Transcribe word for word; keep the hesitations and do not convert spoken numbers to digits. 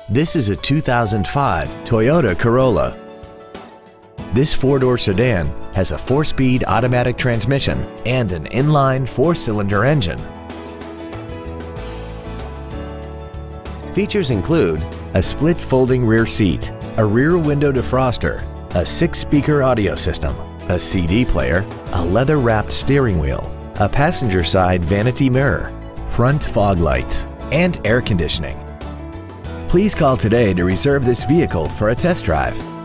This is a two thousand five Toyota Corolla. This four-door sedan has a four-speed automatic transmission and an inline four-cylinder engine. Features include a split folding rear seat, a rear window defroster, a six-speaker audio system, a C D player, a leather-wrapped steering wheel, a passenger side vanity mirror, front fog lights, and air conditioning. Please call today to reserve this vehicle for a test drive.